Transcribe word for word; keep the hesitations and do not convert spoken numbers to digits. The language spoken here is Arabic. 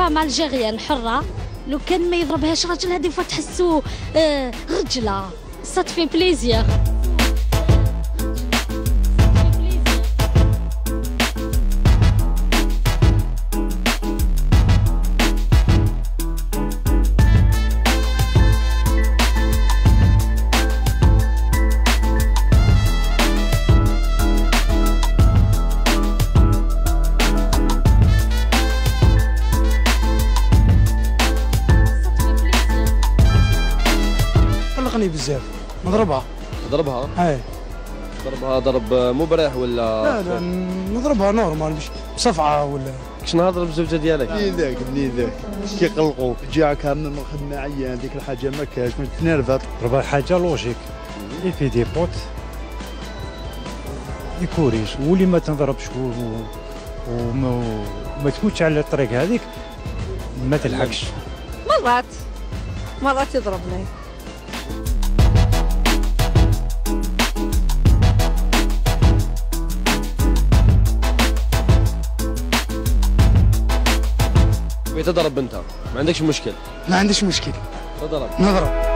فام الجيريان حره، لو كان ما يضربهاش راجل هذه فتحسوا آه رجله سات في بليزير. قلقني بزاف نضربها. نضربها؟ اي ضربها ضرب مبرح ولا؟ لا لا نضربها نورمال مش بصفعه ولا. كش نهضر بالزوجه ديالك؟ منين ذاك منين ذاك كيقلقوك جاك من الخدمه عيان ديك الحاجه ما كاش من تنرفط. ضربها حاجه لوجيك اي في دي بوت يكوريش واللي ما تنضربش وما ما تموتش على الطريق هذيك ما تلحقش. مرات مرات يضربني. تضرب انت ما عندكش مشكل؟ ما عنديش مشكل تضرب نضرب.